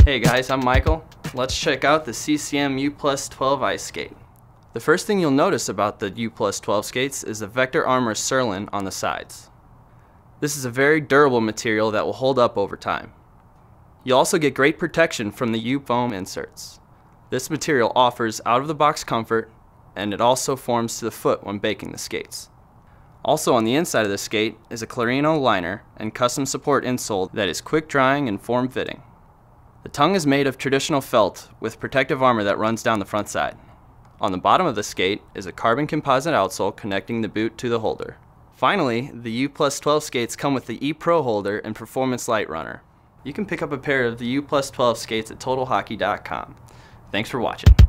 Hey guys, I'm Michael. Let's check out the CCM U Plus 12 ice skate. The first thing you'll notice about the U Plus 12 skates is the Vector Armor Surlyn on the sides. This is a very durable material that will hold up over time. You'll also get great protection from the U foam inserts. This material offers out-of-the-box comfort, and it also forms to the foot when baking the skates. Also on the inside of the skate is a Clarino liner and custom support insole that is quick drying and form-fitting. The tongue is made of traditional felt with protective armor that runs down the front side. On the bottom of the skate is a carbon composite outsole connecting the boot to the holder. Finally, the U Plus 12 skates come with the E-Pro holder and Performance Light Runner. You can pick up a pair of the U Plus 12 skates at TotalHockey.com. Thanks for watching.